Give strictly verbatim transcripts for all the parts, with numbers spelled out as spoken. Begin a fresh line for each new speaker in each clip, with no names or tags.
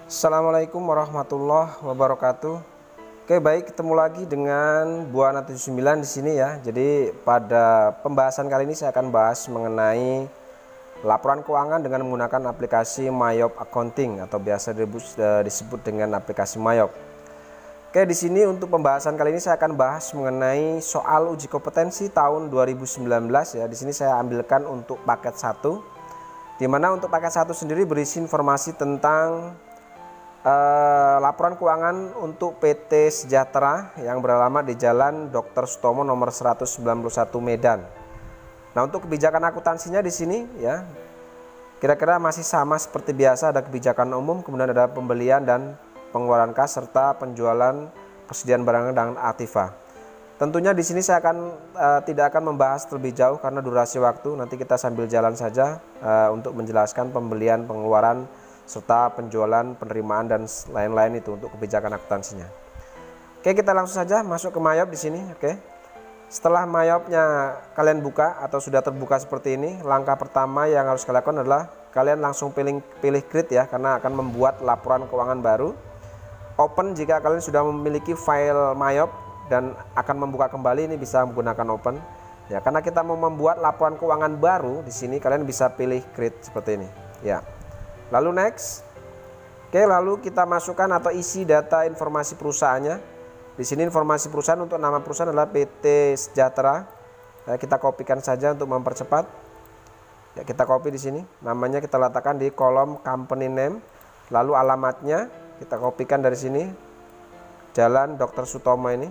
Assalamualaikum warahmatullahi wabarakatuh. Oke, baik, ketemu lagi dengan Bu Ana tujuh puluh sembilan di sini ya. Jadi pada pembahasan kali ini saya akan bahas mengenai laporan keuangan dengan menggunakan aplikasi Mayop Accounting atau biasa disebut dengan aplikasi Mayop. Oke, di sini untuk pembahasan kali ini saya akan bahas mengenai soal uji kompetensi tahun dua ribu sembilan belas ya. Di sini saya ambilkan untuk paket satu, di mana untuk paket satu sendiri berisi informasi tentang Uh, laporan keuangan untuk P T Sejahtera yang beralamat di Jalan Dokter Sutomo nomor seratus sembilan puluh satu Medan. Nah, untuk kebijakan akuntansinya di sini ya kira-kira masih sama seperti biasa, ada kebijakan umum, kemudian ada pembelian dan pengeluaran kas serta penjualan persediaan barang dan aktiva. Tentunya di sini saya akan uh, tidak akan membahas terlebih jauh karena durasi waktu, nanti kita sambil jalan saja uh, untuk menjelaskan pembelian, pengeluaran serta penjualan, penerimaan dan lain-lain itu untuk kebijakan akuntansinya. Oke, kita langsung saja masuk ke Mayop di sini. Oke. Setelah Mayopnya kalian buka atau sudah terbuka seperti ini, langkah pertama yang harus kalian lakukan adalah kalian langsung pilih pilih create ya, karena akan membuat laporan keuangan baru. Open jika kalian sudah memiliki file Mayop dan akan membuka kembali, ini bisa menggunakan open. Ya, karena kita mau membuat laporan keuangan baru di sini kalian bisa pilih create seperti ini. Ya. Lalu next. Oke, lalu kita masukkan atau isi data informasi perusahaannya. Di sini informasi perusahaan untuk nama perusahaan adalah P T Sejahtera. Ya, kita kopikan saja untuk mempercepat. Ya, kita copy di sini. Namanya kita letakkan di kolom company name. Lalu alamatnya kita kopikan dari sini. Jalan Dokter Sutomo ini.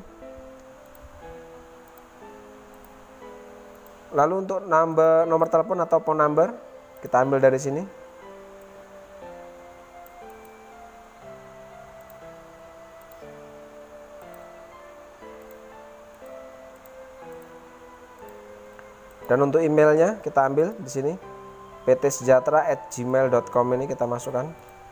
Lalu untuk number, nomor telepon atau phone number kita ambil dari sini. Dan untuk emailnya kita ambil di sini p t sejahtera at gmail dot com, ini kita masukkan.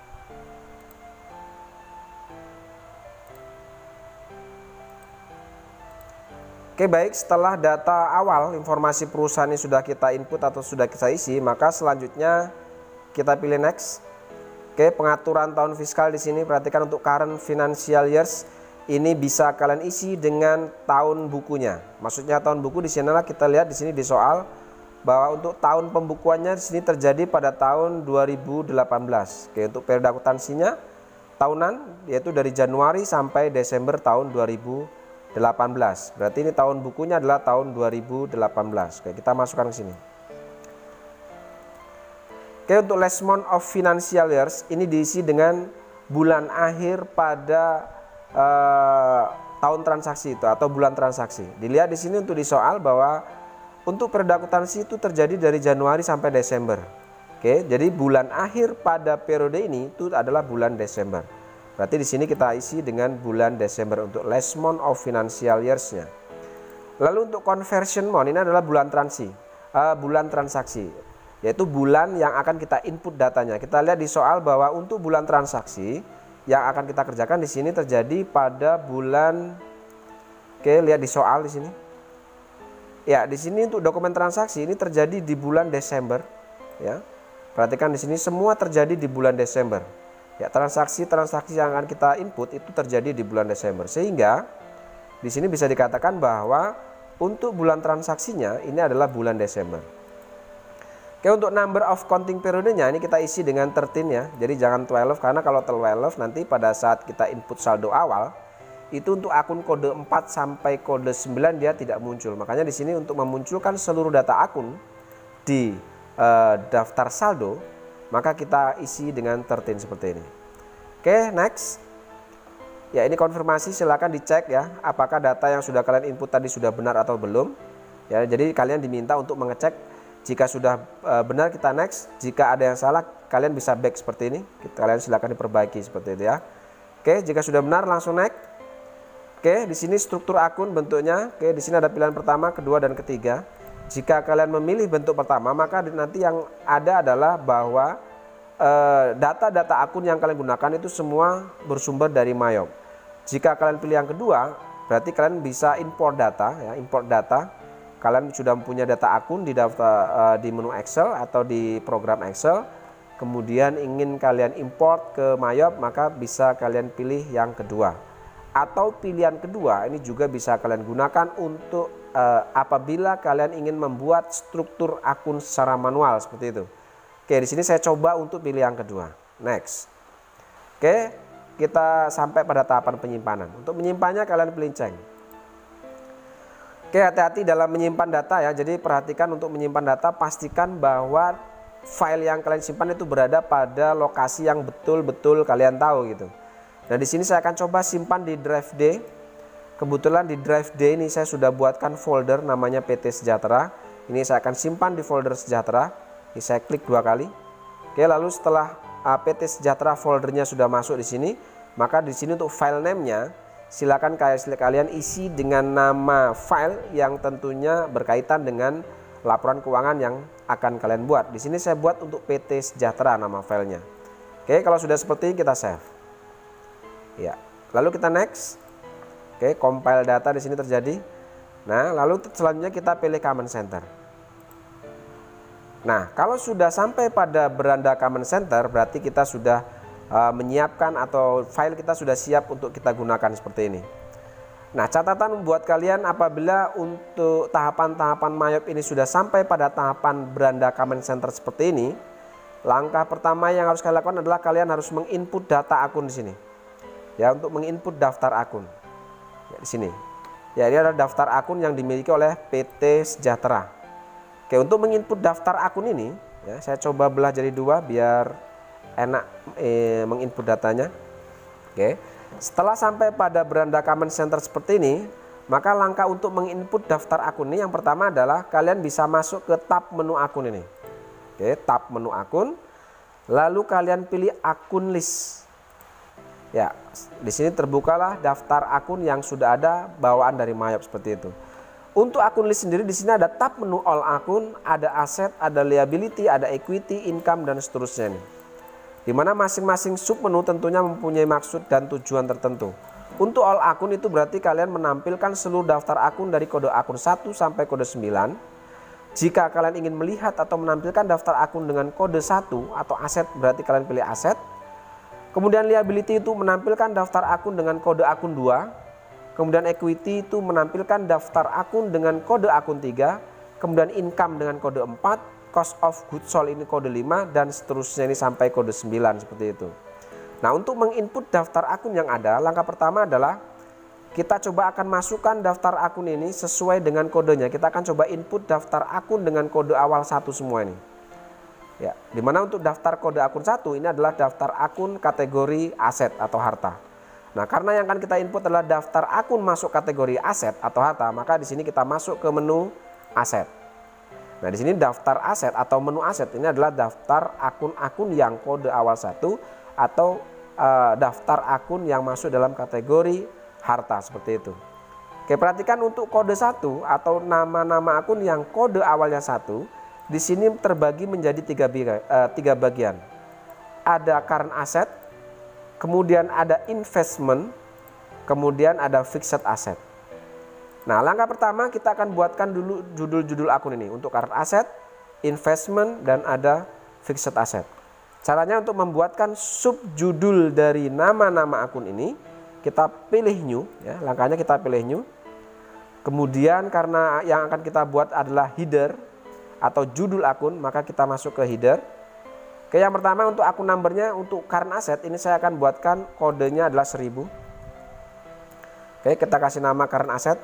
Oke, baik, setelah data awal informasi perusahaan ini sudah kita input atau sudah kita isi, maka selanjutnya kita pilih next. Oke, pengaturan tahun fiskal di sini perhatikan untuk current financial years. Ini bisa kalian isi dengan tahun bukunya. Maksudnya tahun buku di sinilah kita lihat di sini di soal bahwa untuk tahun pembukuannya di sini terjadi pada tahun dua ribu delapan belas. Oke, untuk periode akuntansinya tahunan yaitu dari Januari sampai Desember tahun dua ribu delapan belas. Berarti ini tahun bukunya adalah tahun dua ribu delapan belas. Oke, kita masukkan ke sini. Oke, untuk last month of financial years ini diisi dengan bulan akhir pada Uh, tahun transaksi itu atau bulan transaksi. Dilihat di sini untuk di soal bahwa untuk periode akuntansi itu terjadi dari Januari sampai Desember. Oke, jadi bulan akhir pada periode ini itu adalah bulan Desember. Berarti di sini kita isi dengan bulan Desember untuk last month of financial years-nya. Lalu untuk conversion month ini adalah bulan transi, uh, bulan transaksi, yaitu bulan yang akan kita input datanya. Kita lihat di soal bahwa untuk bulan transaksi yang akan kita kerjakan di sini terjadi pada bulan, oke, lihat di soal di sini. Ya, di sini untuk dokumen transaksi ini terjadi di bulan Desember, ya. Perhatikan di sini semua terjadi di bulan Desember. Ya, transaksi-transaksi yang akan kita input itu terjadi di bulan Desember. Sehingga di sini bisa dikatakan bahwa untuk bulan transaksinya ini adalah bulan Desember. Oke, untuk number of counting periodenya ini kita isi dengan tiga belas ya. Jadi jangan dua belas, karena kalau dua belas nanti pada saat kita input saldo awal itu untuk akun kode empat sampai kode sembilan dia tidak muncul. Makanya di sini untuk memunculkan seluruh data akun di uh, daftar saldo, maka kita isi dengan tiga belas seperti ini. Oke, next. Ya, ini konfirmasi, silakan dicek ya apakah data yang sudah kalian input tadi sudah benar atau belum. Ya, jadi kalian diminta untuk mengecek. Jika sudah e, benar kita next, jika ada yang salah kalian bisa back seperti ini. Kalian silakan diperbaiki seperti itu ya. Oke, jika sudah benar langsung next. Oke, di sini struktur akun bentuknya. Oke, di sini ada pilihan pertama, kedua dan ketiga. Jika kalian memilih bentuk pertama, maka nanti yang ada adalah bahwa data-data e, akun yang kalian gunakan itu semua bersumber dari Mayop. Jika kalian pilih yang kedua, berarti kalian bisa import data ya, import data. Kalian sudah mempunyai data akun di daftar uh, di menu Excel atau di program Excel, kemudian ingin kalian import ke Mayop, maka bisa kalian pilih yang kedua. Atau pilihan kedua ini juga bisa kalian gunakan untuk uh, apabila kalian ingin membuat struktur akun secara manual seperti itu. Oke, di sini saya coba untuk pilih yang kedua. Next. Oke, kita sampai pada tahapan penyimpanan. Untuk menyimpannya kalian pilih ceng. Oke, hati-hati dalam menyimpan data ya. Jadi perhatikan untuk menyimpan data, pastikan bahwa file yang kalian simpan itu berada pada lokasi yang betul-betul kalian tahu gitu. Nah, di sini saya akan coba simpan di drive D. Kebetulan di drive D ini saya sudah buatkan folder namanya P T Sejahtera. Ini saya akan simpan di folder Sejahtera. Ini saya klik dua kali. Oke, lalu setelah uh, P T Sejahtera foldernya sudah masuk di sini, maka di sini untuk file name-nya silakan kalian isi dengan nama file yang tentunya berkaitan dengan laporan keuangan yang akan kalian buat. Di sini saya buat untuk P T Sejahtera nama filenya. Oke, kalau sudah seperti ini kita save. Ya, lalu kita next. Oke, compile data di sini terjadi. Nah, lalu selanjutnya kita pilih Command Center. Nah, kalau sudah sampai pada beranda Command Center, berarti kita sudah Uh, menyiapkan atau file kita sudah siap untuk kita gunakan seperti ini. Nah, catatan buat kalian apabila untuk tahapan-tahapan Mayop ini sudah sampai pada tahapan beranda Command Center seperti ini, langkah pertama yang harus kalian lakukan adalah kalian harus menginput data akun di sini. Ya, untuk menginput daftar akun. Ya, di sini. Ya, ini adalah daftar akun yang dimiliki oleh P T Sejahtera. Oke, untuk menginput daftar akun ini, ya, saya coba belah jadi dua biar enak eh, menginput datanya. Oke, setelah sampai pada beranda Command Center seperti ini, maka langkah untuk menginput daftar akun ini yang pertama adalah kalian bisa masuk ke tab menu akun ini. Oke, tab menu akun, lalu kalian pilih akun list. Ya, di sini terbukalah daftar akun yang sudah ada bawaan dari Mayop seperti itu. Untuk akun list sendiri di sini ada tab menu all akun, ada aset, ada liability, ada equity, income dan seterusnya nih. Di mana masing-masing submenu tentunya mempunyai maksud dan tujuan tertentu. Untuk all akun itu berarti kalian menampilkan seluruh daftar akun dari kode akun satu sampai kode sembilan. Jika kalian ingin melihat atau menampilkan daftar akun dengan kode satu atau aset, berarti kalian pilih aset. Kemudian liability itu menampilkan daftar akun dengan kode akun dua. Kemudian equity itu menampilkan daftar akun dengan kode akun tiga. Kemudian income dengan kode empat. Cost of goods sold ini kode lima dan seterusnya ini sampai kode sembilan seperti itu. Nah, untuk menginput daftar akun yang ada, langkah pertama adalah kita coba akan masukkan daftar akun ini sesuai dengan kodenya. Kita akan coba input daftar akun dengan kode awal satu semua ini. Ya, dimana untuk daftar kode akun satu ini adalah daftar akun kategori aset atau harta. Nah, karena yang akan kita input adalah daftar akun masuk kategori aset atau harta, maka di sini kita masuk ke menu aset. Nah, di sini daftar aset atau menu aset ini adalah daftar akun-akun yang kode awal satu atau uh, daftar akun yang masuk dalam kategori harta seperti itu. Oke, perhatikan untuk kode satu atau nama-nama akun yang kode awalnya satu di sini terbagi menjadi tiga, uh, tiga bagian. Ada current asset, kemudian ada investment, kemudian ada fixed asset. Nah, langkah pertama kita akan buatkan dulu judul-judul akun ini untuk current asset, investment, dan ada fixed asset. Caranya untuk membuatkan subjudul dari nama-nama akun ini, kita pilih new, ya, langkahnya kita pilih new. Kemudian karena yang akan kita buat adalah header atau judul akun, maka kita masuk ke header. Oke, yang pertama untuk akun numbernya untuk current asset ini saya akan buatkan kodenya adalah seribu. Oke, kita kasih nama current asset.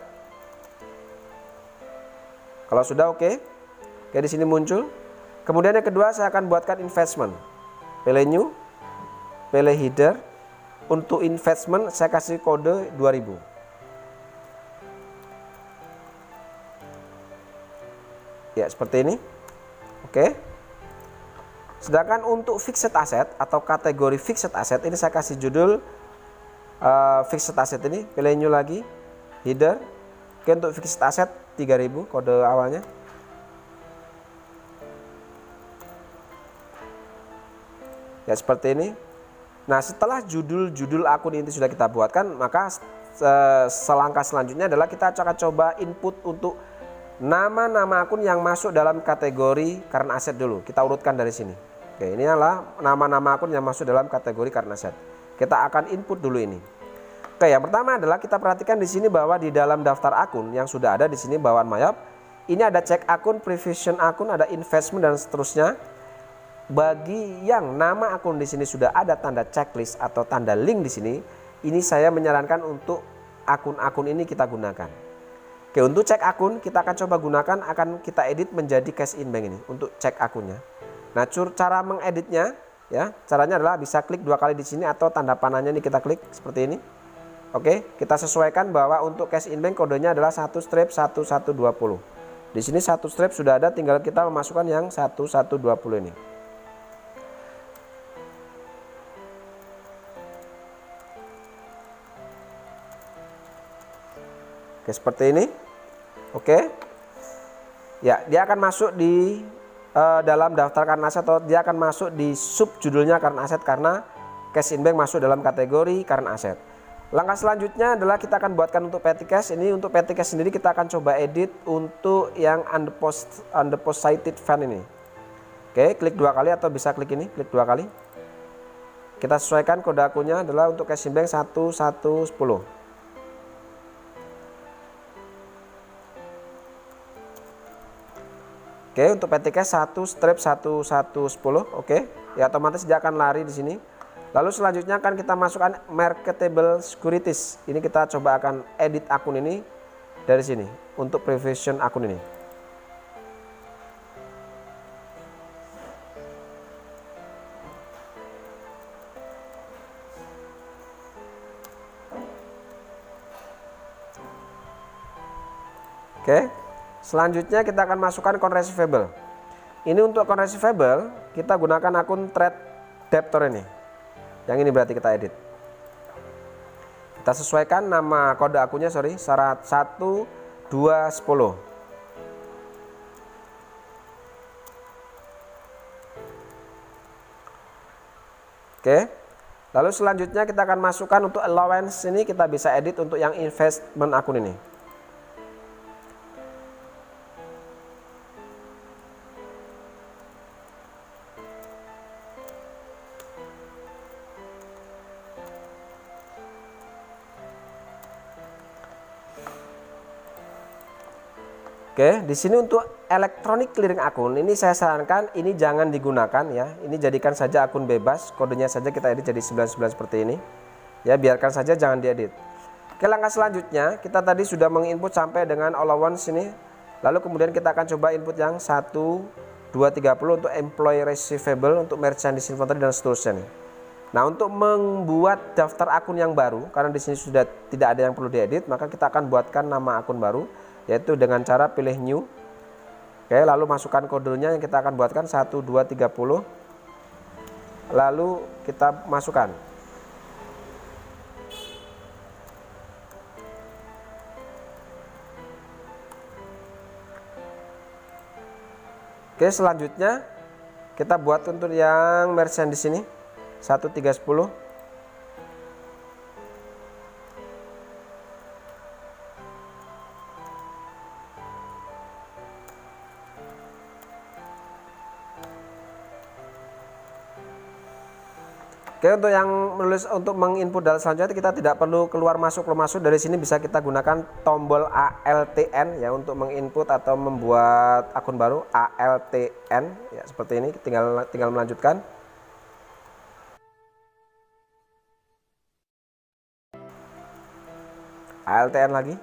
Kalau sudah oke, oke di sini muncul. Kemudian yang kedua saya akan buatkan investment. Pilih new, pilih header. Untuk investment saya kasih kode dua ribu. Ya, seperti ini. Oke. Sedangkan untuk fixed asset atau kategori fixed asset ini saya kasih judul uh, fixed asset ini. Pilih new lagi, header. Oke, untuk fixed asset tiga ribu kode awalnya. Ya, seperti ini. Nah, setelah judul-judul akun ini sudah kita buatkan, maka selangkah selanjutnya adalah kita akan coba input untuk nama-nama akun yang masuk dalam kategori current asset dulu. Kita urutkan dari sini. Oke, ini adalah nama-nama akun yang masuk dalam kategori current asset. Kita akan input dulu ini. Oke, yang pertama adalah kita perhatikan di sini bahwa di dalam daftar akun yang sudah ada di sini bawaan Mayap, ini ada cek akun, prevision akun, ada investment dan seterusnya. Bagi yang nama akun di sini sudah ada tanda checklist atau tanda link di sini, ini saya menyarankan untuk akun-akun ini kita gunakan. Oke, untuk cek akun kita akan coba gunakan, akan kita edit menjadi cash in bank ini untuk cek akunnya. Nah, cara mengeditnya ya, caranya adalah bisa klik dua kali di sini atau tanda panahnya ini kita klik seperti ini. Oke, kita sesuaikan bahwa untuk cash in bank kodenya adalah satu strip satu satu dua nol. Di sini satu strip sudah ada, tinggal kita memasukkan yang satu satu dua nol ini. Oke, seperti ini. Oke. Ya, dia akan masuk di uh, dalam daftar current asset, atau dia akan masuk di sub judulnya current asset karena cash in bank masuk dalam kategori current asset. Langkah selanjutnya adalah kita akan buatkan untuk petty cash. Ini untuk petty cash sendiri kita akan coba edit untuk yang undeposited fund ini. Oke, klik dua kali atau bisa klik ini, klik dua kali. Kita sesuaikan kode akunnya adalah untuk cash in bank satu satu nol. Oke, untuk petty cash satu strip satu satu nol, oke. Ya, otomatis dia akan lari di sini. Lalu selanjutnya akan kita masukkan marketable securities. Ini kita coba akan edit akun ini dari sini untuk prevision akun ini. Oke. Selanjutnya kita akan masukkan account receivable. Ini untuk account receivable kita gunakan akun trade debtor ini. Yang ini berarti kita edit. Kita sesuaikan nama kode akunnya, sorry, satu dua nol. Oke. Lalu selanjutnya kita akan masukkan untuk allowance ini, kita bisa edit untuk yang investment akun ini. Oke, di sini untuk electronic clearing akun ini saya sarankan ini jangan digunakan ya. Ini jadikan saja akun bebas, kodenya saja kita edit jadi sembilan sembilan seperti ini. Ya, biarkan saja, jangan diedit. Oke, langkah selanjutnya kita tadi sudah menginput sampai dengan allowance ini. Lalu kemudian kita akan coba input yang satu dua tiga nol untuk employee receivable, untuk merchant inventory dan seterusnya nih. Nah, untuk membuat daftar akun yang baru, karena di sini sudah tidak ada yang perlu diedit, maka kita akan buatkan nama akun baru, yaitu dengan cara pilih new. Oke, lalu masukkan kodenya yang kita akan buatkan satu dua tiga nol. Lalu kita masukkan. Oke, selanjutnya kita buat untuk yang merchant di sini satu tiga nol. Oke, untuk yang menulis untuk menginput data selanjutnya kita tidak perlu keluar masuk keluar masuk, dari sini bisa kita gunakan tombol A L T N ya untuk menginput atau membuat akun baru, A L T N ya seperti ini, tinggal tinggal melanjutkan. A L T N lagi.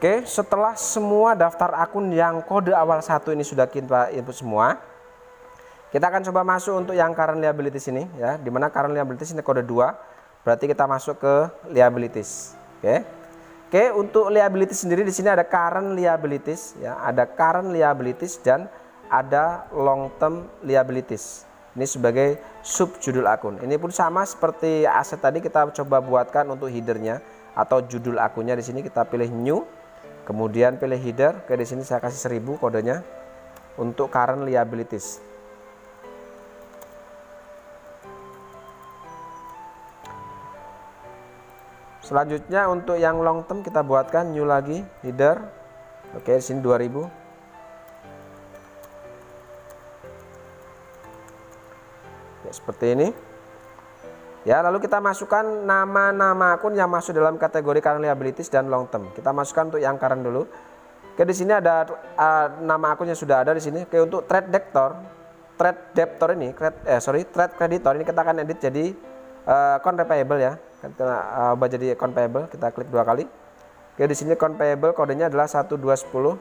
Oke, setelah semua daftar akun yang kode awal satu ini sudah kita input semua, kita akan coba masuk untuk yang current liabilities ini ya, dimana current liabilities ini kode dua, berarti kita masuk ke liabilities. Oke. Oke, untuk liabilities sendiri di sini ada current liabilities ya, ada current liabilities dan ada long term liabilities. Ini sebagai subjudul akun. Ini pun sama seperti aset tadi, kita coba buatkan untuk headernya atau judul akunnya. Di sini kita pilih new, kemudian pilih header. Oke, di sini saya kasih seribu kodenya untuk current liabilities. Selanjutnya untuk yang long term kita buatkan new lagi header. Oke, di sini dua ribu. Ya, seperti ini. Ya, lalu kita masukkan nama-nama akun yang masuk dalam kategori current liabilities dan long term. Kita masukkan untuk yang current dulu. Oke, di sini ada uh, nama akunnya sudah ada di sini. Oke, untuk trade debtor, trade debtor ini, trade, eh sorry, trade creditor ini kita akan edit jadi uh, account payable ya. Kita uh, ubah jadi account payable. Kita klik dua kali. Oke, di sini account payable kodenya adalah satu dua sepuluh.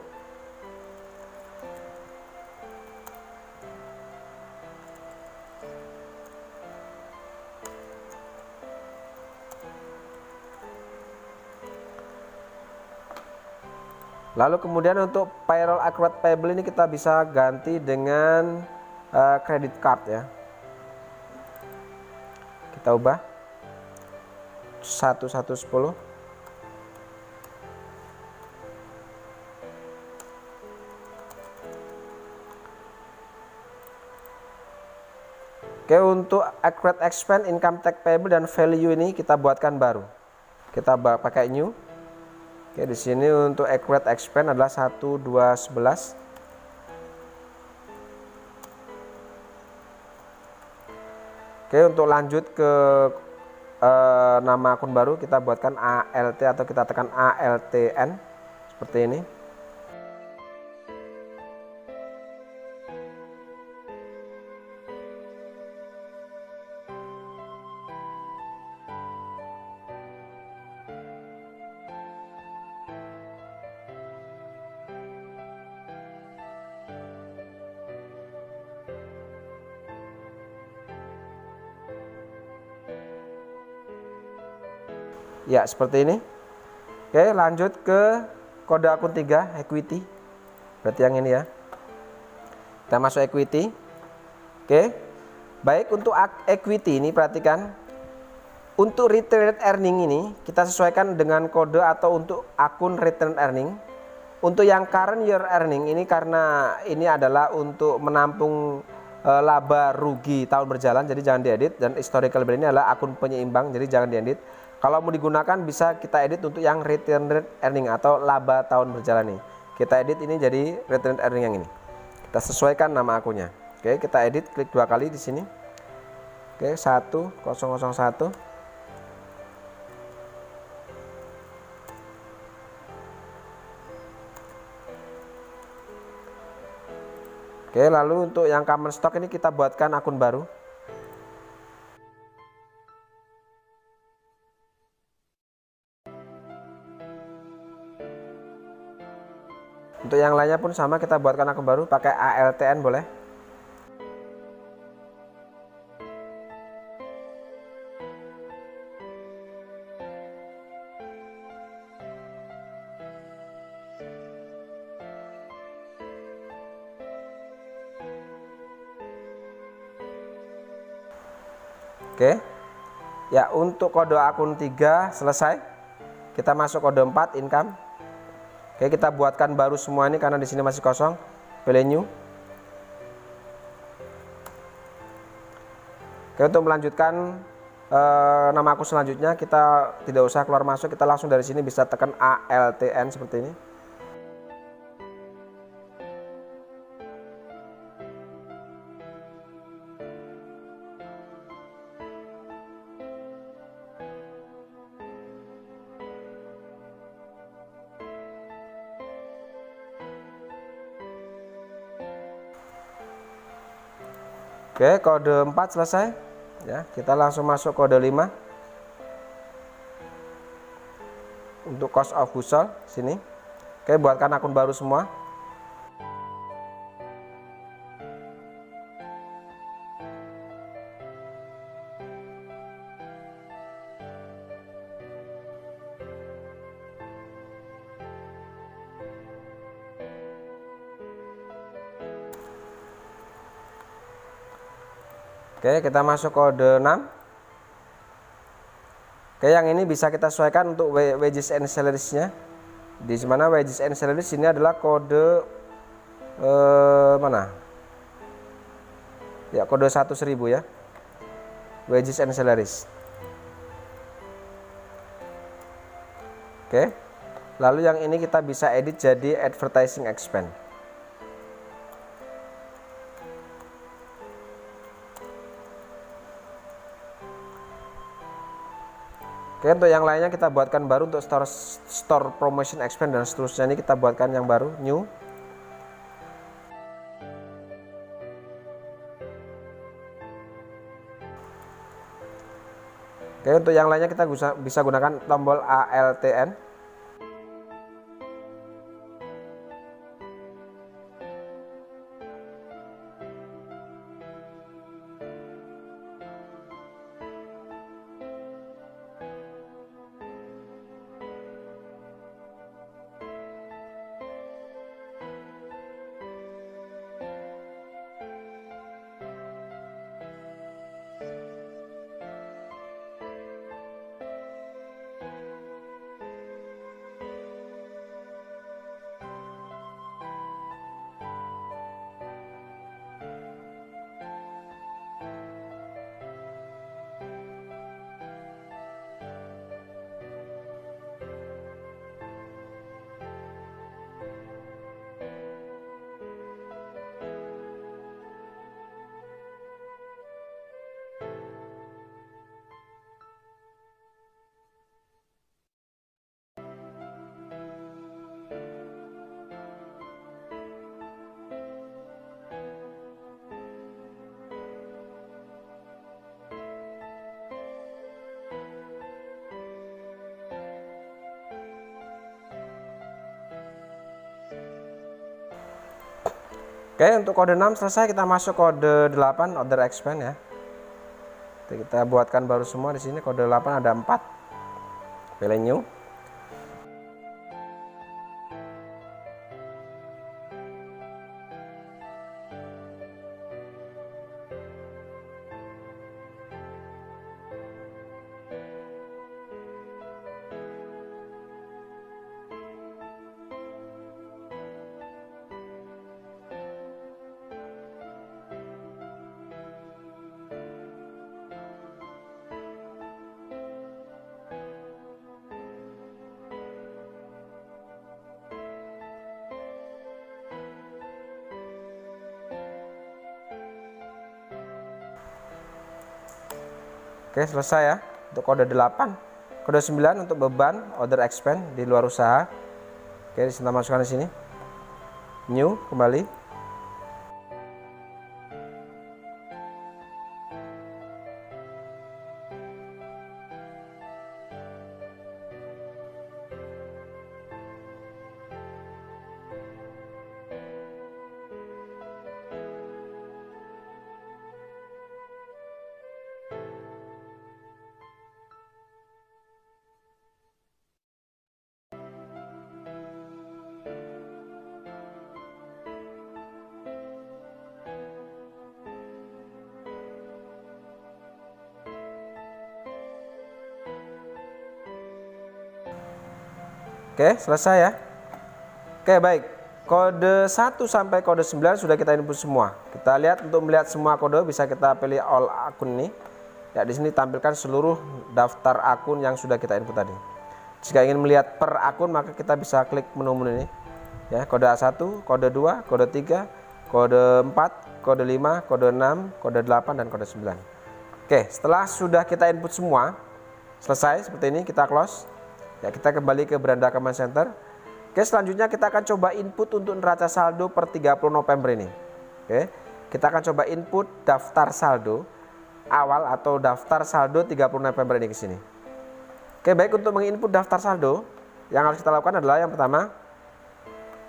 Lalu kemudian untuk payroll accrued payable ini kita bisa ganti dengan uh, credit card ya. Kita ubah satu satu sepuluh. Oke, untuk accrued expense, income tax payable dan value ini kita buatkan baru. Kita pakai new. Oke, di sini untuk accrued expense adalah satu dua sebelas. Oke, untuk lanjut ke eh, nama akun baru kita buatkan A L T atau kita tekan A L T N seperti ini. Ya, seperti ini. Oke, lanjut ke kode akun tiga, equity. Berarti yang ini ya. Kita masuk equity. Oke. Baik, untuk equity ini perhatikan. Untuk retained earning ini kita sesuaikan dengan kode atau untuk akun retained earning. Untuk yang current year earning ini karena ini adalah untuk menampung e, laba rugi tahun berjalan, jadi jangan diedit, dan historical bill ini adalah akun penyeimbang, jadi jangan diedit. Kalau mau digunakan bisa kita edit untuk yang retained earning atau laba tahun berjalan nih. Kita edit ini jadi retained earning yang ini. Kita sesuaikan nama akunnya. Oke, kita edit, klik dua kali di sini. Oke, satu nol nol satu. Oke, lalu untuk yang common stock ini kita buatkan akun baru. Untuk yang lainnya pun sama, kita buatkan akun baru pakai A L T N boleh. Oke. Ya, untuk kode akun tiga selesai. Kita masuk kode empat income. Oke, kita buatkan baru semua ini karena di sini masih kosong. Pilih new. Oke, untuk melanjutkan eh, nama akun selanjutnya kita tidak usah keluar masuk, kita langsung dari sini bisa tekan A L T N seperti ini. Oke, kode empat selesai. Ya, kita langsung masuk kode lima. Untuk cost of goods sold sini. Oke, buatkan akun baru semua. Oke, kita masuk kode enam. Oke, yang ini bisa kita sesuaikan untuk wages and salaries-nya. Di mana wages and salaries ini adalah kode eh, mana? Ya, kode seratus ribu ya. Wages and salaries. Oke. Lalu yang ini kita bisa edit jadi advertising expense. Oke, untuk yang lainnya kita buatkan baru untuk store store promotion expense dan seterusnya, ini kita buatkan yang baru, new. Oke, untuk yang lainnya kita bisa bisa gunakan tombol Alt N. Oke, untuk kode enam selesai, kita masuk kode delapan, order expense ya. Kita buatkan baru semua di sini. Kode delapan ada empat. Pilih new. Oke, selesai ya untuk kode delapan. Kode sembilan untuk beban order expense di luar usaha. Oke, kita masukkan di sini. New, kembali. Oke, selesai ya. Oke, baik. Kode satu sampai kode sembilan sudah kita input semua. Kita lihat, untuk melihat semua kode bisa kita pilih all akun ini. Ya, di sini tampilkan seluruh daftar akun yang sudah kita input tadi. Jika ingin melihat per akun, maka kita bisa klik menu-menu ini. Ya, kode A satu, kode dua, kode tiga, kode empat, kode lima, kode enam, kode delapan, dan kode sembilan. Oke, setelah sudah kita input semua, selesai seperti ini, kita close. Ya, kita kembali ke Beranda Command Center. Oke, selanjutnya kita akan coba input untuk neraca saldo per tiga puluh November ini. Oke, kita akan coba input daftar saldo awal atau daftar saldo tiga puluh November ini ke sini. Oke, baik, untuk menginput daftar saldo, yang harus kita lakukan adalah yang pertama,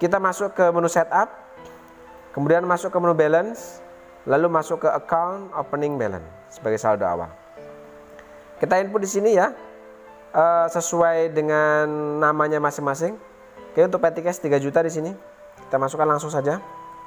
kita masuk ke menu setup, kemudian masuk ke menu balance, lalu masuk ke account opening balance sebagai saldo awal. Kita input di sini ya, uh, sesuai dengan namanya masing-masing. Oke, untuk petty cash tiga juta di sini. Kita masukkan langsung saja.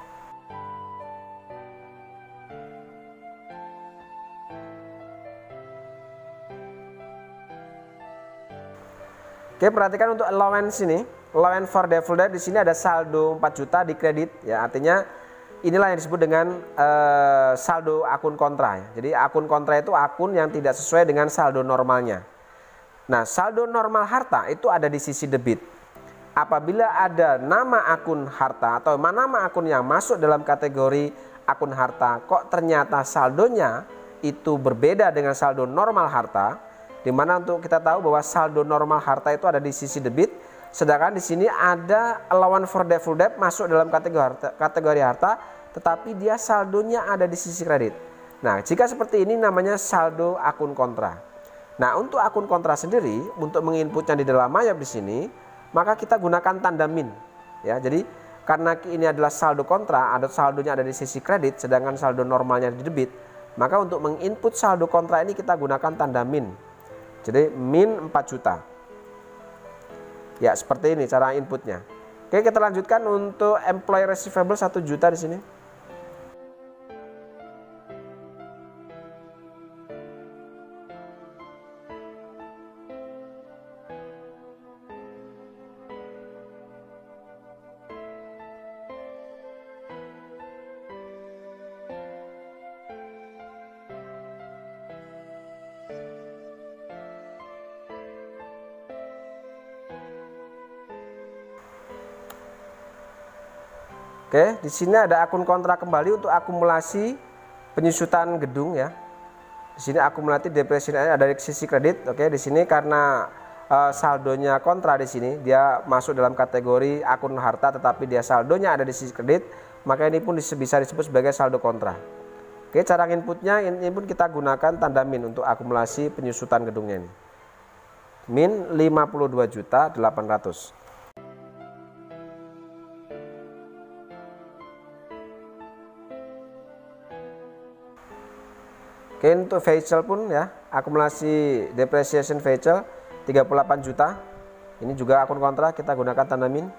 Oke, perhatikan untuk allowance ini, allowance for default di sini ada saldo empat juta di kredit ya, artinya inilah yang disebut dengan uh, saldo akun kontra ya. Jadi akun kontra itu akun yang tidak sesuai dengan saldo normalnya. Nah, saldo normal harta itu ada di sisi debit. Apabila ada nama akun harta atau nama akun yang masuk dalam kategori akun harta kok ternyata saldonya itu berbeda dengan saldo normal harta, di mana untuk kita tahu bahwa saldo normal harta itu ada di sisi debit, sedangkan di sini ada allowance for default debt masuk dalam kategori harta, kategori harta, tetapi dia saldonya ada di sisi kredit. Nah, jika seperti ini namanya saldo akun kontra. Nah, untuk akun kontra sendiri, untuk menginputnya di dalam Mayap di sini, maka kita gunakan tanda min. Ya, jadi karena ini adalah saldo kontra, ada saldonya ada di sisi kredit, sedangkan saldo normalnya di debit, maka untuk menginput saldo kontra ini kita gunakan tanda min. Jadi min empat juta. Ya, seperti ini cara inputnya. Oke, kita lanjutkan untuk employee receivable satu juta di sini. Oke, di sini ada akun kontra kembali untuk akumulasi penyusutan gedung ya. Di sini akumulatif depreciation ada dari sisi kredit. Oke, di sini karena uh, saldonya kontra di sini, dia masuk dalam kategori akun harta tetapi dia saldonya ada di sisi kredit, maka ini pun bisa disebut sebagai saldo kontra. Oke, cara inputnya ini pun kita gunakan tanda min untuk akumulasi penyusutan gedungnya ini. Min lima puluh dua juta delapan ratus. Oke, untuk vehicle pun ya, akumulasi depreciation vehicle tiga puluh delapan juta. Ini juga akun kontra, kita gunakan tanda min.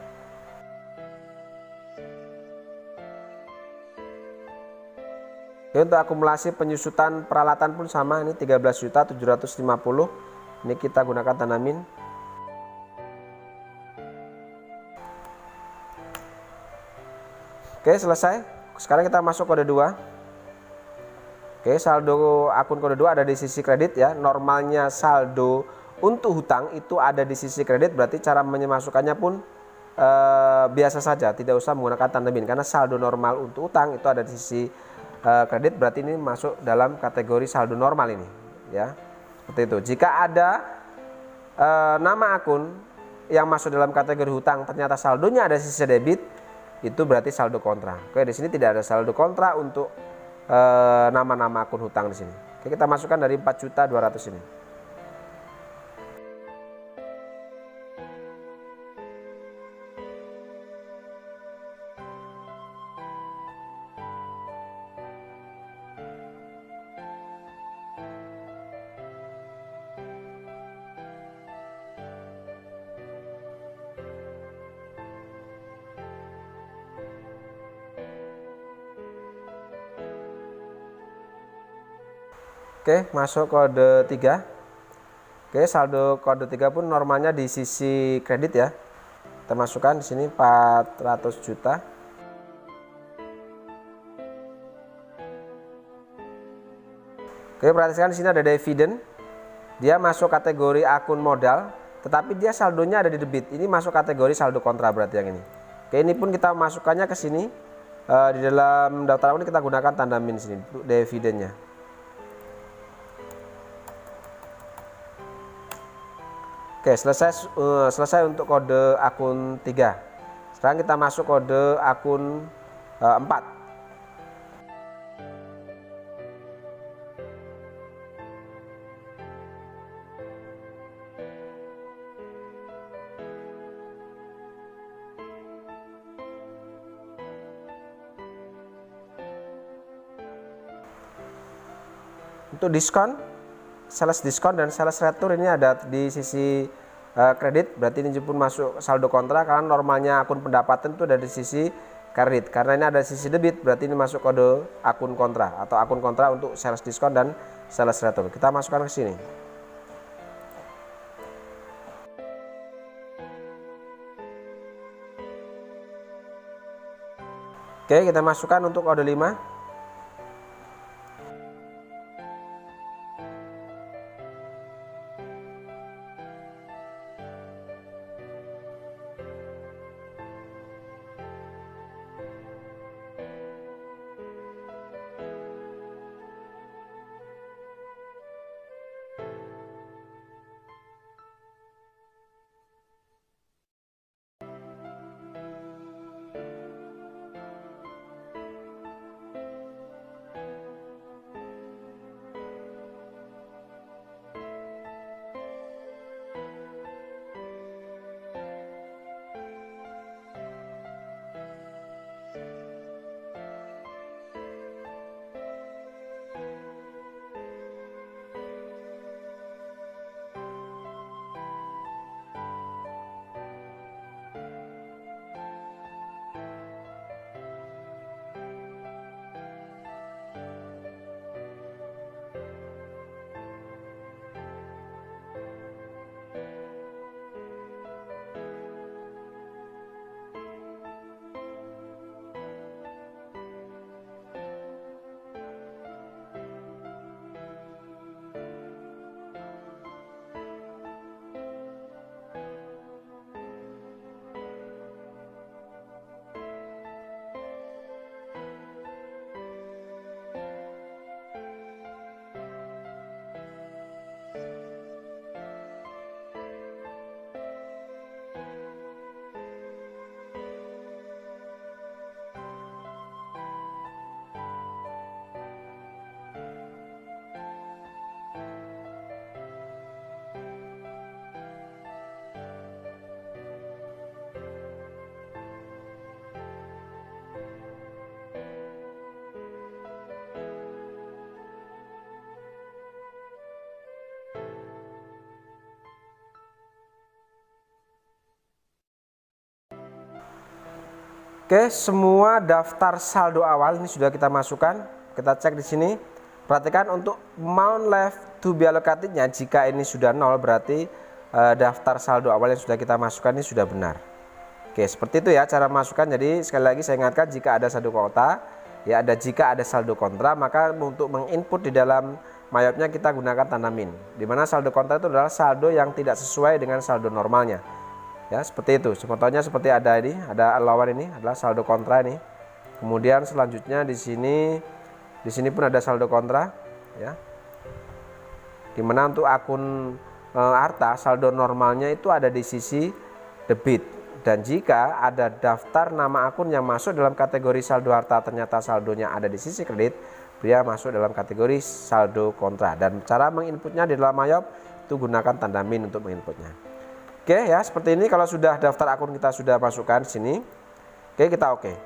Oke, untuk akumulasi penyusutan peralatan pun sama, ini tiga belas juta tujuh ratus lima puluh. Ini kita gunakan tanda min. Oke, selesai. Sekarang kita masuk kode dua. Oke, saldo akun kode dua ada di sisi kredit ya. Normalnya saldo untuk hutang itu ada di sisi kredit, berarti cara memasukkannya pun e, biasa saja, tidak usah menggunakan tanda min karena saldo normal untuk hutang itu ada di sisi e, kredit, berarti ini masuk dalam kategori saldo normal ini ya. Seperti itu. Jika ada e, nama akun yang masuk dalam kategori hutang ternyata saldonya ada di sisi debit, itu berarti saldo kontra. Oke, di sini tidak ada saldo kontra untuk nama-nama akun hutang di sini. Oke, kita masukkan dari empat juta dua ratus ini. Oke, masuk kode tiga. Oke, saldo kode tiga pun normalnya di sisi kredit ya. Kita masukkan di sini empat ratus juta. Oke, perhatikan di sini ada dividen. Dia masuk kategori akun modal, tetapi dia saldonya ada di debit. Ini masuk kategori saldo kontra berarti yang ini. Oke, ini pun kita masukkannya ke sini. E, di dalam daftar ini kita gunakan tanda min sini untuk dividennya. Oke, selesai uh, selesai untuk kode akun tiga. Sekarang kita masuk kode akun uh, empat. Untuk diskon, sales diskon dan sales return ini ada di sisi uh, kredit, berarti ini pun masuk saldo kontra karena normalnya akun pendapatan itu ada di sisi kredit. Karena ini ada sisi debit, berarti ini masuk kode akun kontra atau akun kontra untuk sales diskon dan sales return. Kita masukkan ke sini. Oke, kita masukkan untuk kode lima. Oke, semua daftar saldo awal ini sudah kita masukkan. Kita cek di sini. Perhatikan untuk amount left to be allocated-nya, jika ini sudah nol berarti eh, daftar saldo awal yang sudah kita masukkan ini sudah benar. Oke, seperti itu ya cara masukkan. Jadi sekali lagi saya ingatkan, jika ada saldo kota, ya ada jika ada saldo kontra, maka untuk menginput di dalam mayopnya kita gunakan tanda min. Dimana saldo kontra itu adalah saldo yang tidak sesuai dengan saldo normalnya. Ya, seperti itu. Contohnya seperti ada ini, ada lawan ini adalah saldo kontra ini. Kemudian selanjutnya di sini di sini pun ada saldo kontra, ya. Dimana untuk akun e, harta saldo normalnya itu ada di sisi debit. Dan jika ada daftar nama akun yang masuk dalam kategori saldo harta ternyata saldonya ada di sisi kredit, dia masuk dalam kategori saldo kontra. Dan cara menginputnya di dalam mayop itu gunakan tanda min untuk menginputnya. Oke ya, seperti ini kalau sudah daftar akun kita sudah masukkan sini. Oke, kita oke.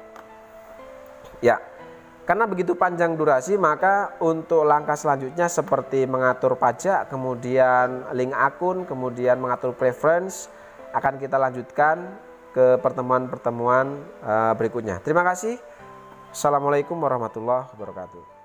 Ya, karena begitu panjang durasi, maka untuk langkah selanjutnya seperti mengatur pajak, kemudian link akun, kemudian mengatur preference akan kita lanjutkan ke pertemuan-pertemuan berikutnya. Terima kasih. Assalamualaikum warahmatullahi wabarakatuh.